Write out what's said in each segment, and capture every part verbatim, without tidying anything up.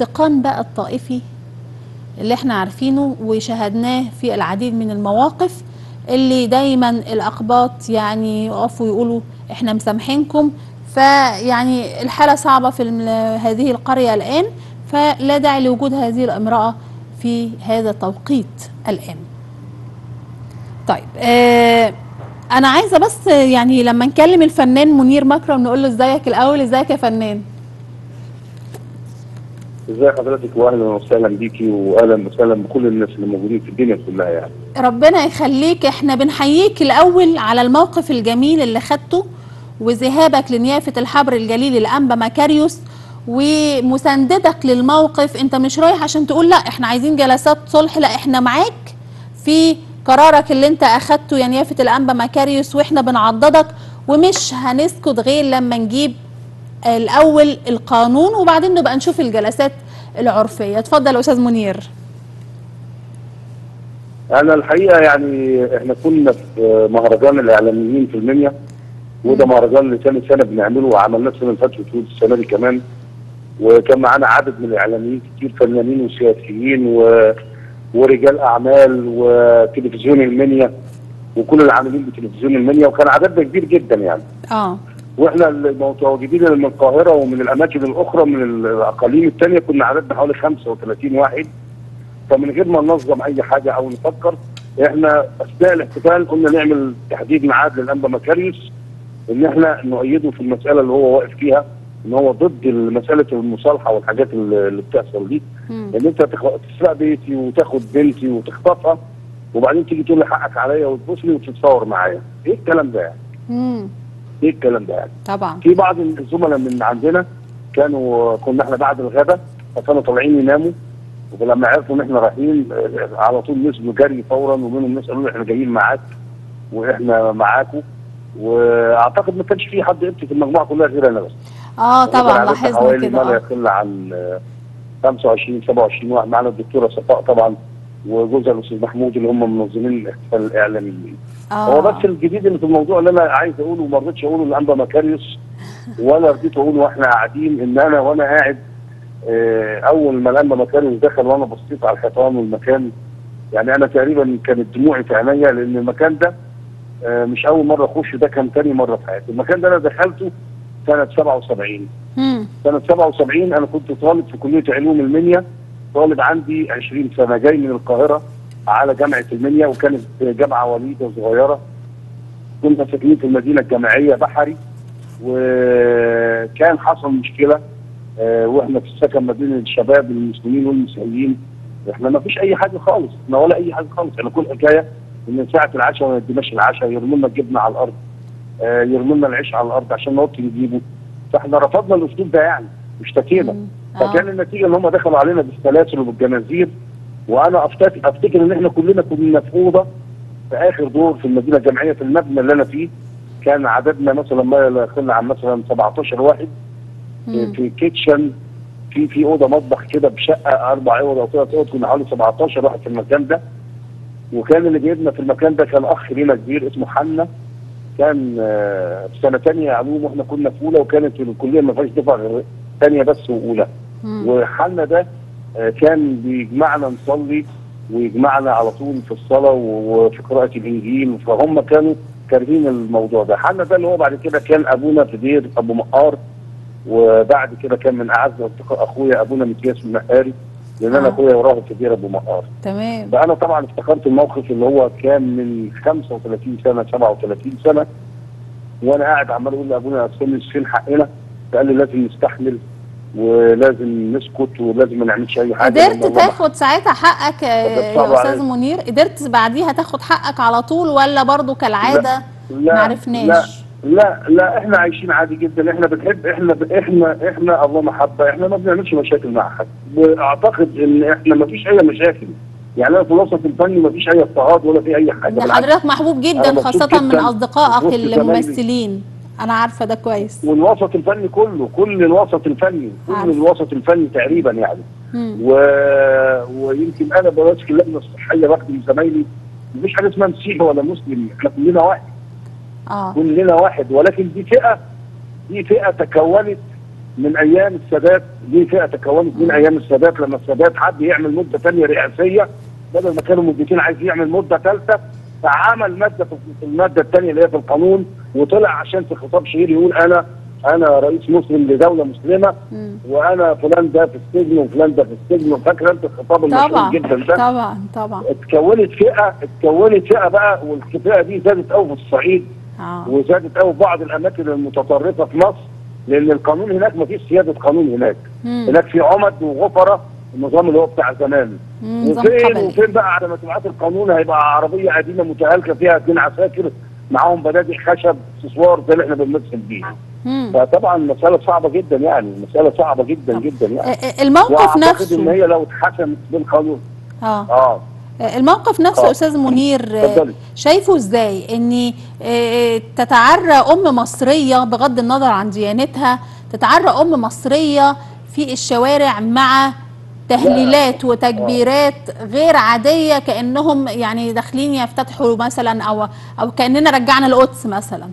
الاحتقان بقى الطائفي اللي احنا عارفينه وشاهدناه في العديد من المواقف، اللي دايما الأقباط يعني يقفوا يقولوا احنا مسامحينكم. فيعني الحالة صعبة في هذه القرية الآن، فلا داعي لوجود هذه الامرأة في هذا التوقيت الآن. طيب آه أنا عايزة بس يعني لما نكلم الفنان منير مكرم نقول له ازيك الأول. ازيك يا فنان؟ ازي حضرتك واهلا وسهلا بيكي واهلا وسهلا بكل الناس اللي موجودين في الدنيا كلها. يعني ربنا يخليك، احنا بنحييك الاول على الموقف الجميل اللي خدته وذهابك لنيافة الحبر الجليل الانبا مكاريوس ومساندتك للموقف. انت مش رايح عشان تقول لا احنا عايزين جلسات صلح، لا احنا معاك في قرارك اللي انت اخدته يا نيافة الانبا مكاريوس، واحنا بنعضدك ومش هنسكت غير لما نجيب الاول القانون وبعدين نبقى نشوف الجلسات العرفية. اتفضل يا استاذ منير. انا الحقيقه يعني احنا كنا في مهرجان الاعلاميين في المنيا، وده مهرجان لثاني سنه بنعمله وعملناه السنه اللي فاتت والسنه دي كمان، وكان معانا عدد من الاعلاميين كتير، فنانين وسياسيين و... ورجال اعمال وتلفزيون المنيا وكل العاملين بتلفزيون المنيا، وكان عددنا كبير جدا يعني. اه واحنا المتواجدين من القاهره ومن الاماكن الاخرى من الاقاليم الثانيه كنا عددنا حوالي خمسة وثلاثين واحد. فمن غير ما ننظم اي حاجه او نفكر، احنا اثناء الاحتفال قلنا نعمل تحديد ميعاد للانبا مكاريوس ان احنا نؤيده في المساله اللي هو واقف فيها، ان هو ضد مساله المصالحه والحاجات اللي بتحصل دي، ان انت تسرق بيتي وتاخد بنتي وتخطفها وبعدين تيجي تقول لي حقك عليا وتبوسني وتتصور معايا. ايه الكلام ده يعني؟ امم ايه الكلام ده يعني؟ طبعا في بعض الزملاء من عندنا كانوا كنا احنا بعد الغداء فكانوا طالعين يناموا، ولما عرفوا ان احنا رايحين على طول نزلوا جري فورا، ومنهم ناس قالوا احنا جايين معاك واحنا معاكم. واعتقد ما كانش في حد يبكي في المجموعه كلها غير انا بس. اه طبعا لاحظنا حوالي كده. ما لا يقل عن خمسة وعشرين سبعة وعشرين واحد، معنا الدكتوره صفاء طبعا وجوزها الاستاذ محمود اللي هم منظمين الاحتفال الاعلاميين. آه. هو بس الجديد اللي في الموضوع اللي انا عايز اقوله وما رضيتش اقوله لانبا مكاريوس ولا رضيت اقوله واحنا قاعدين، ان انا وانا قاعد اول ما الانبا مكاريوس دخل وانا بصيت على الحيطان والمكان، يعني انا تقريبا كانت دموعي في عينيا، لان المكان ده مش اول مره اخش، ده كان ثاني مره في حياتي. المكان ده انا دخلته سنه سبعة وسبعين. امم سنه سبعة وسبعين انا كنت طالب في كليه علوم المنيا، طالب عندي عشرين سنه، جاي من القاهره على جامعه المنيا، وكانت جامعه وليده صغيره. كنا ساكنين في المدينه الجامعيه بحري، وكان حصل مشكله اه واحنا في السكن ما بين الشباب المسلمين والمسيحيين. احنا ما فيش اي حاجه خالص، احنا ولا اي حاجه خالص، احنا كل حكايه ان ساعه العشاء ما يديناش العشاء، يرموا لنا الجبنه على الارض، اه يرموا لنا العيش على الارض عشان نوطي نجيبه. فاحنا رفضنا الاسلوب ده يعني واشتكينا. فكان النتيجه ان هم دخلوا علينا بالسلاسل وبالجنازير. وانا افتكر افتكر ان احنا كلنا كنا في اوضه في اخر دور في المدينه الجامعيه في المبنى اللي انا فيه، كان عددنا مثلا ما يقل عن مثلا سبعتاشر واحد. مم. في كيتشن، في في اوضه مطبخ كده بشقه اربع اوض او ثلاث اوض، كنا حوالي سبعتاشر واحد في المكان ده. وكان اللي جايبنا في المكان ده كان اخ لينا كبير اسمه حنا، كان في سنه ثانيه علوم واحنا كنا في اولى، وكانت الكليه ما فيهاش دفعه غير ثانيه بس واولى. وحنا ده كان بيجمعنا نصلي ويجمعنا على طول في الصلاه وفي قراءه الانجيل، فهم كانوا كارهين الموضوع ده. حنا ده اللي هو بعد كده كان ابونا في دير ابو مقار، وبعد كده كان من اعز اصدقاء اخويا ابونا متياس المقاري، لان انا اخويا وراهم في دير ابو مقار. تمام. فانا طبعا افتكرت الموقف اللي هو كان من خمسة وثلاثين سنه سبعة وثلاثين سنه، وانا قاعد عمال اقول لابونا استنى فين حقنا، فقال لي لازم نستحمل ولازم نسكت ولازم ما نعملش اي حاجه. قدرت تاخد ساعتها حقك يا استاذ منير؟ قدرت بعديها تاخد حقك على طول ولا برضو كالعاده ما عرفناش؟ لا لا احنا عايشين عادي جدا، احنا بنحب، احنا احنا احنا الله محبه، احنا ما بنعملش مشاكل مع حد، واعتقد ان احنا ما فيش اي مشاكل. يعني انا في الوسط الفني ما فيش اي اضطهاد ولا في اي حاجه. ده حضرتك محبوب جدا خاصه جداً من اصدقائك الممثلين، انا عارفه ده كويس. والوسط الفني كله، كل الوسط الفني، كل عارف. الوسط الفني تقريبا يعني. و... ويمكن انا بمسك اللجنه الصحيه بخدم زمايلي، مفيش حاجه اسمها مسيحي ولا مسلم، احنا كلنا واحد. اه كلنا واحد، ولكن دي فئه دي فئه تكونت من ايام السادات، دي فئه تكونت من ايام السادات، لما السادات حب يعمل مده ثانيه رئاسيه بدل ما كانوا مدتين عايز يعمل مده ثالثه، فعمل ماده في الماده الثانيه اللي هي في القانون، وطلع عشان في خطاب شهير يقول انا انا رئيس مسلم لدوله مسلمه، مم. وانا فلان ده في السجن وفلان ده في السجن. فاكر انت الخطاب المشهور جدا ده؟ طبعا طبعا. اتكونت فئه اتكونت فئه بقى، والفئه دي زادت قوي في الصعيد آه. وزادت قوي في بعض الاماكن المتطرفه في مصر، لان القانون هناك ما فيش سياده قانون هناك. مم. هناك في عمد وغفره، النظام اللي هو بتاع زمان. وفين وفين بقى على مجموعات القانون هيبقى عربيه قديمه متهالكه فيها اثنين عساكر معاهم بنادق خشب اكسسوار زي اللي احنا بنمثل بيه. فطبعا مساله صعبه جدا، يعني مساله صعبه جدا طب. جدا يعني الموقف نفسه ان هي لو اتحسمت بالقانون اه اه الموقف نفسه آه. استاذ منير فضلي. شايفه ازاي ان تتعرى ام مصريه بغض النظر عن ديانتها، تتعرى ام مصريه في الشوارع مع تهليلات وتكبيرات غير عاديه، كانهم يعني داخلين يفتتحوا مثلا او او كاننا رجعنا القدس مثلا؟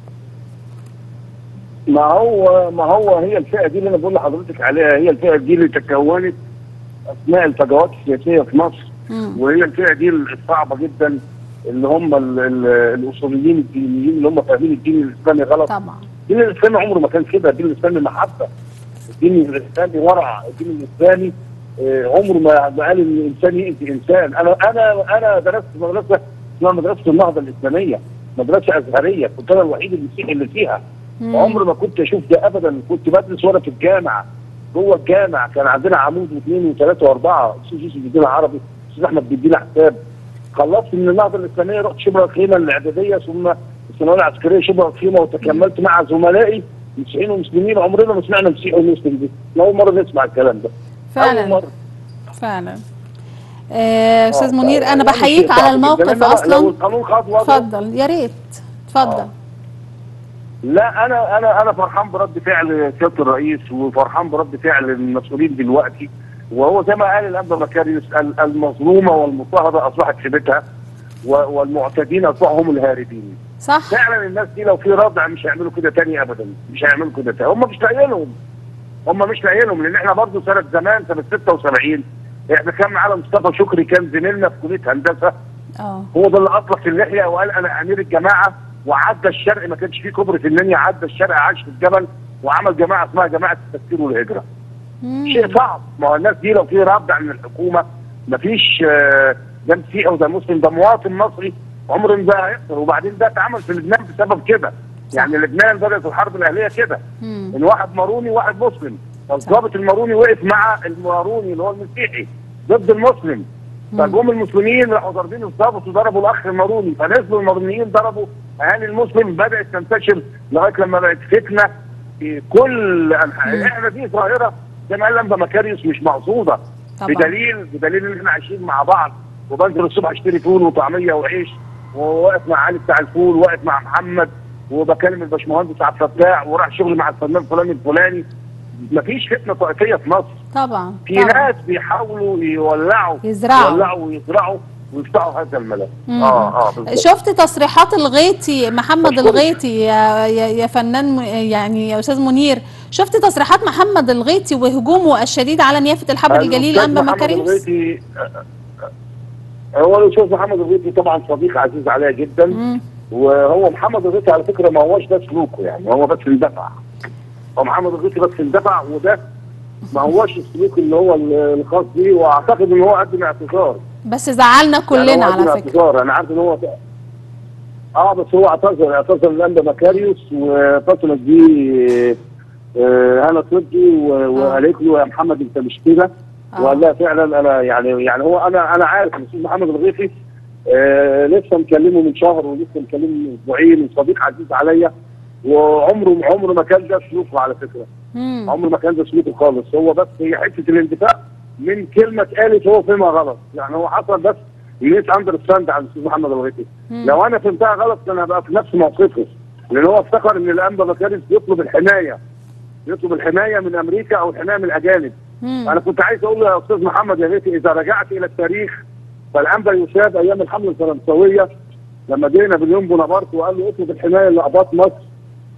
ما هو ما هو هي الفئه دي اللي انا بقول لحضرتك عليها، هي الفئه دي اللي تكونت اثناء الفجوات السياسيه في مصر. مم. وهي الفئه دي الصعبه جدا، اللي هم الاصوليين الدينيين اللي هم فاهمين الدين الاسلامي غلط. طبعا الدين الاسلامي عمره ما كان كده، الدين الاسلامي محبه، الدين الاسلامي ورع، الدين الاسلامي عمره ما قال ان الانسان يأذي انسان. انا انا انا درست مدرسه اسمها مدرسه النهضه الاسلاميه، مدرسه ازهريه، كنت انا الوحيد المسيحي اللي فيها. عمري ما كنت اشوف ده ابدا، كنت بدرس وانا في الجامعه، جوه الجامعه كان عندنا عمود واثنين وثلاثه واربعه، استاذ يوسف بيدينا عربي، استاذ احمد بيدينا حساب. خلصت من النهضه الاسلاميه رحت شبرا الخيمه الاعداديه، ثم الثانويه العسكريه شبرا الخيمه، وتكملت مع زملائي مسيحيين ومسلمين. عمرنا ما سمعنا مسيحي ومسلم دي، اول مره نسمع الكلام ده. فعلا أول مرة. فعلا. آه استاذ منير انا بحييك على الموقف اصلا. لو القانون خد وضعه اتفضل يا ريت اتفضل. لا انا انا انا فرحان برد فعل سياده الرئيس، وفرحان برد فعل المسؤولين دلوقتي، وهو زي ما قال الانبا مكاريوس، المظلومه والمضطهده اصبحت في بيتها، والمعتدين اصبحوا هم الهاربين. صح. فعلا الناس دي لو في ردع مش هيعملوا كده تاني ابدا، مش هيعملوا كده تاني، هم مش لاقيينهم، هم مش لاقيينهم، لان احنا برضه سنه زمان سنه ستة وسبعين احنا كان معانا مصطفى شكري، كان زميلنا في كليه هندسه. اه هو ده اللي اطلق اللحيه وقال انا امير الجماعه، وعدى الشرق، ما كانش فيه كوبري في المنيا، عدى الشرق عاش في الجبل وعمل جماعه اسمها جماعه التفكير والهجره. مم. شيء صعب، ما هو الناس دي لو في رد من الحكومه، ما فيش ده مسيحي وده مسلم، ده مواطن مصري عمره ما ده هيحصل. وبعدين ده اتعمل في لبنان بسبب كده، يعني لبنان بدات الحرب الاهليه كده، ان واحد ماروني وواحد مسلم، فالضابط الماروني وقف مع الماروني اللي هو المسيحي ضد المسلم، فجم المسلمين راحوا ضاربين الضابط وضربوا الاخ الماروني، فنزلوا المارونيين ضربوا اهالي المسلم، بدات تنتشر لغايه لما بقت فتنه في كل انحاء. احنا دي ظاهره زي ما قال الانبا مكاريوس مش مقصوده، بدليل بدليل ان احنا عايشين مع بعض، وبنزل الصبح اشتري فول وطعميه وعيش، وواقف مع علي بتاع الفول، واقف مع محمد، وبكلم الباشمهندس عبد الفتاح، وراح شغلي مع الفنان فلان الفلاني. مفيش فتنه طائفيه في مصر. طبعا في طبعا. ناس بيحاولوا يولعوا يزرعوا يولعوا ويزرعوا ويفتحوا هذا الملف. اه اه بالظبط. شفت تصريحات الغيطي محمد الغيطي يا يا فنان يعني يا استاذ منير، شفت تصريحات محمد الغيطي وهجومه الشديد على نيافه الحبر الجليل انبا مكاريوس؟ هو الاستاذ محمد الغيطي طبعا صديق عزيز عليا جدا. مم. وهو محمد الغيطي على فكره ما هوش ده سلوكه، يعني هو بس اندفع، هو محمد الغيطي بس اندفع، وده ما هوش السلوك اللي هو الخاص بيه، واعتقد ان هو قدم اعتذار، بس زعلنا كلنا يعني على فكره. اعتذار، انا عارف ان هو اه بس هو اعتذر اعتذر لانبا مكاريوس، واتصلت بيه هنا صدقي وقالت له يا محمد انت مش كده، وقال لها فعلا انا يعني يعني هو انا انا عارف ان الاستاذ محمد الغيطي آه لسه مكلمه من شهر، ولسه مكلمه من اسبوعين، وصديق عزيز عليا، وعمره عمره ما كان ده سلوكه على فكره. مم. عمره ما كان ده سلوكه خالص، هو بس هي حته الاندفاع من كلمه اتقالت هو فهمها غلط، يعني هو حصل بس ميس اندرستاند على الاستاذ محمد الغيطي. لو انا فهمتها غلط كان هبقى في نفس موقفه، لان هو افتكر ان الانبا مكاريوس بيطلب الحمايه يطلب الحمايه من امريكا او الحمايه من الاجانب. مم. انا كنت عايز اقول له يا استاذ محمد يا غيطي، اذا رجعت الى التاريخ فالانبا يشاب ايام الحمله الفرنسويه لما جينا باليوم بونابرت وقال له اطلب الحمايه لاباط مصر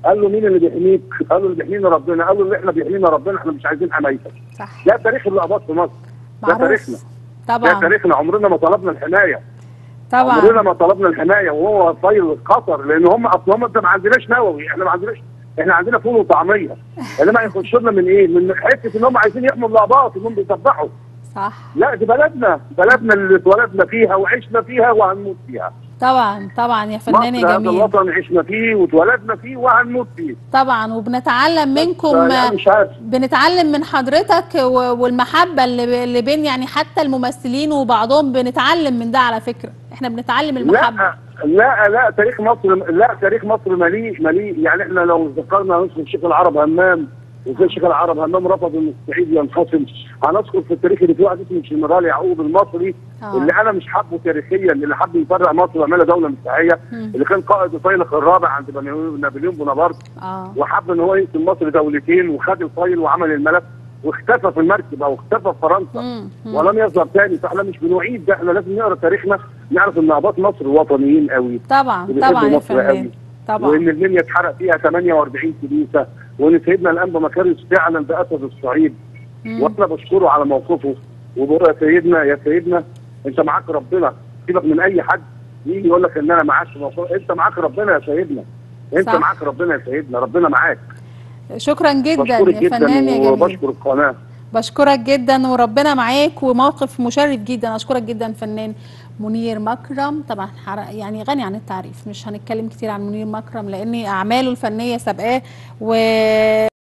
قال له مين اللي بيحميك؟ قال له اللي بيحمينا ربنا. قال له اللي احنا بيحمينا ربنا، احنا مش عايزين حمايتك. صح. ده تاريخ اللقبات في مصر. ده تاريخنا. طبعا. ده تاريخنا، عمرنا ما طلبنا الحمايه. طبعا. عمرنا ما طلبنا الحمايه، وهو طايل خطر، لان هم اصلا هم ما عندناش نووي، احنا ما عندناش، احنا عندنا فول وطعميه. انما هيخشوا لنا من ايه؟ من حته ان هم عايزين يحموا اللقبات، انهم بيسبحوا. صح. لا دي بلدنا، بلدنا اللي اتولدنا فيها وعشنا فيها وهنموت فيها. طبعا طبعا يا فنان يا جميل. هذا الوطن عشنا فيه واتولدنا فيه وهنموت فيه. طبعا، وبنتعلم منكم، يعني مش عارف. بنتعلم من حضرتك والمحبه اللي اللي بين يعني حتى الممثلين وبعضهم، بنتعلم من ده على فكره، احنا بنتعلم المحبه. لا لا لا تاريخ مصر، لا تاريخ مصر مليء مليء. يعني احنا لو ذكرنا نذكر الشيخ العرب همام، وزي الشيخ العرب همام رفض ان الصعيد ينقسم. هنذكر في التاريخ اللي في واحد اسمه الجنرال يعقوب المصري، أوه. اللي انا مش حابه تاريخيا، اللي حب يفرق مصر ويعملها دوله مسيحيه، اللي كان قائد الفيلق الرابع عند نابليون بونابرت، اه وحب ان هو يقسم مصر دولتين، وخد الفايل وعمل الملف واختفى في المركب او اختفى في فرنسا ولم يظهر تاني. فاحنا مش بنعيد ده، احنا لازم نقرا تاريخنا، نعرف ان اباط مصر وطنيين قوي. طبعا طبعا يا فندم. طبعا. وان المنيا اتحرق فيها ثمانية وأربعين كنيسه، وان سيدنا الانبا مكاريوس فعلا باسد الصعيد. وانا بشكره على موقفه، وبقول يا سيدنا يا سيدنا انت معاك ربنا، سيبك من اي حد يجي يقول لك ان انا معاش موقف، انت معاك ربنا يا سيدنا، انت صح. معاك ربنا يا سيدنا، ربنا معاك. شكرا جدا يا فنان يا جميل. وبشكر القناه. بشكرك جدا وربنا معاك، وموقف مشرف جدا. اشكرك جدا فنان منير مكرم. طبعا يعني غني عن التعريف، مش هنتكلم كتير عن منير مكرم لان اعماله الفنيه سابقاه و